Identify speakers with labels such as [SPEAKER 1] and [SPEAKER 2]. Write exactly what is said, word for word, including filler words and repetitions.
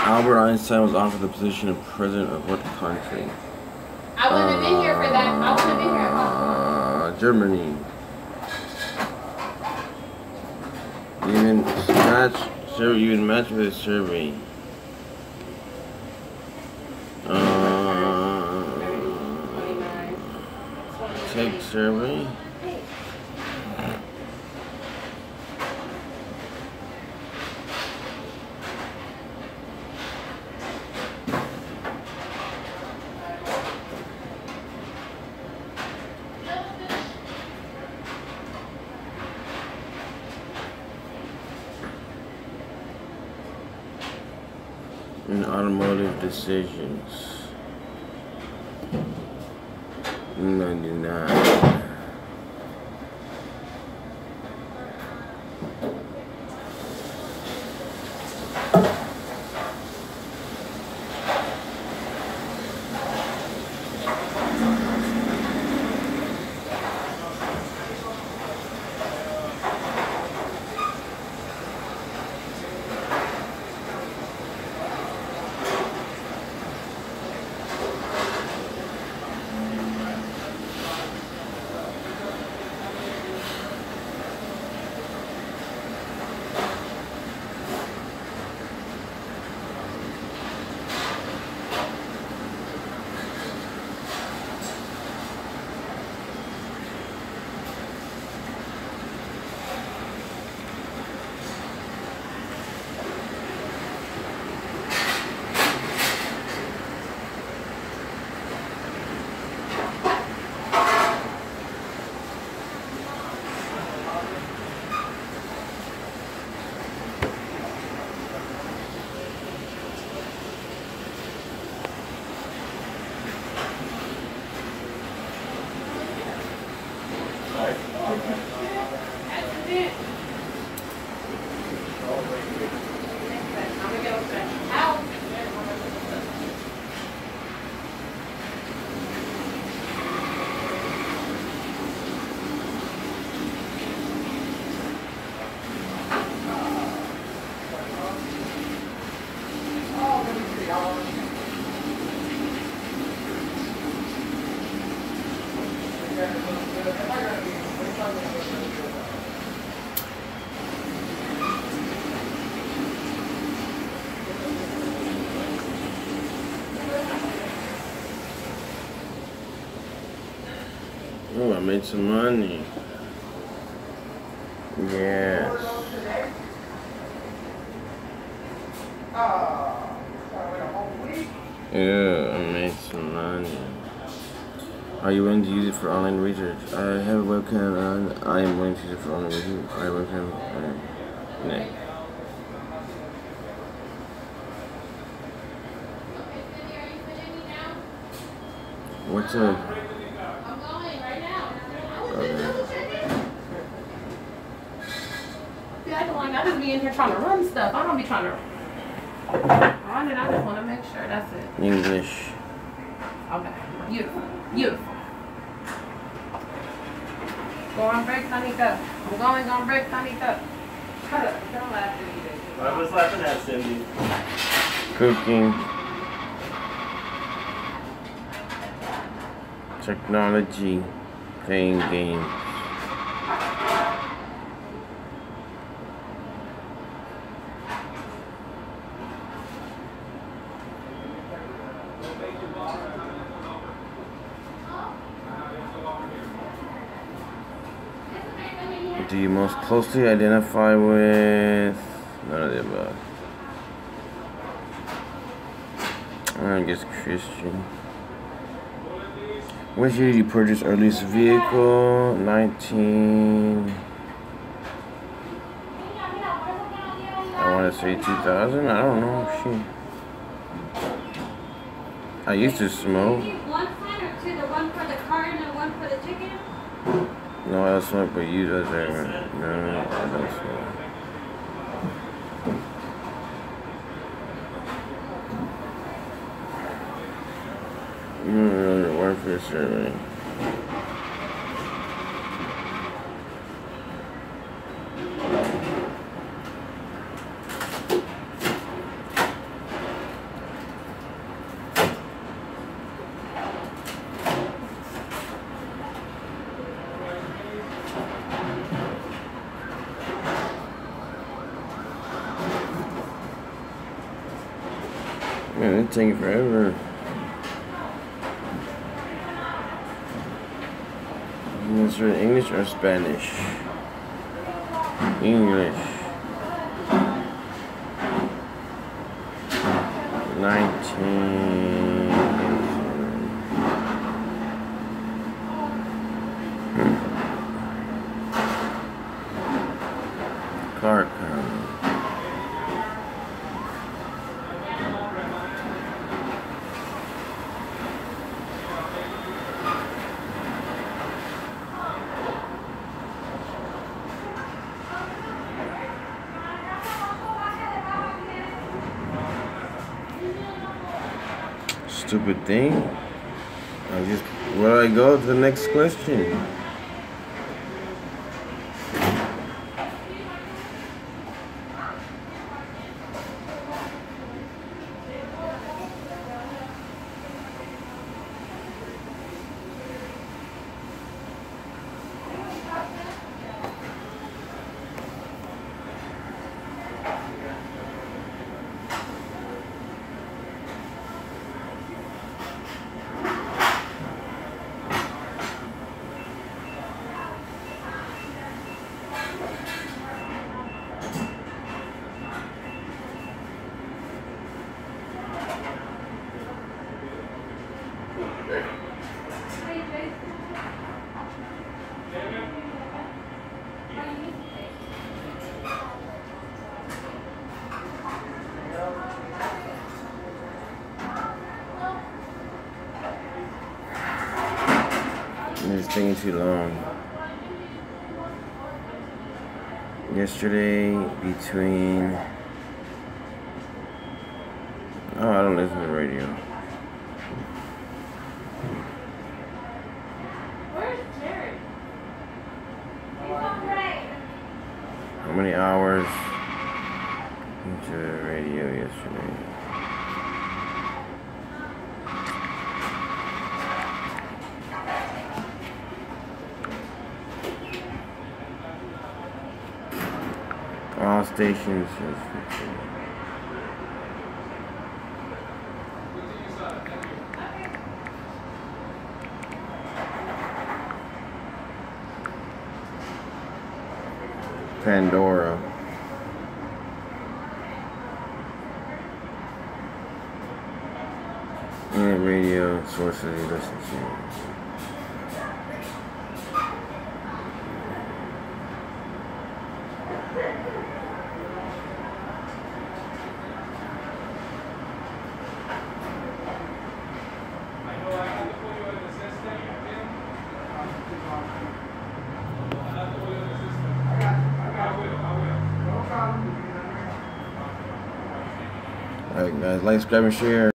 [SPEAKER 1] Albert Einstein was offered the position of president of what country?
[SPEAKER 2] I wouldn't have been here for that. I wouldn't have been here.
[SPEAKER 1] Uh, Germany. Even match, sir, you would match with a survey. Uh, take survey. In automotive decisions. ninety-nine. Oh, I made some money. Yes. Yeah, I made some money. Are you willing to use it for online research? I have a webcam and I am willing to use it for online research. I have a webcam and no. What's up?
[SPEAKER 2] I'm going right now.
[SPEAKER 1] Okay.
[SPEAKER 2] See, I don't like, I just be in here trying to run stuff. I don't be trying to run it. I just want to make sure that's it.
[SPEAKER 1] English.
[SPEAKER 2] Okay. Beautiful. Beautiful. Go on break, honey, go. I'm going on break, honey, go. Shut up. Don't laugh at me.
[SPEAKER 3] I was laughing at Cindy.
[SPEAKER 1] Cooking. Technology. Playing games. Do you most closely identify with none of the above? I guess Christian. Which year did you purchase earliest vehicle? nineteen. I want to say two thousand. I don't know. Shit. I used to smoke.
[SPEAKER 4] One sign or two, the one for the carton and one for the chicken?
[SPEAKER 1] No, I don't smoke, but you does that. No, no, I don't smoke. You don't really work for a survey. Man, it's taking forever. Is it English or Spanish? English. Nineteen. Car count. Stupid thing. I just, where do I go to the next question? It's taking too long. Yesterday, between... Oh, I don't listen to the radio.
[SPEAKER 4] Where's Jared? He's on break.
[SPEAKER 1] How many hours into the radio yesterday? All stations is fifteen. Pandora. Internet radio sources you listen to. Alright guys, like, subscribe, and share.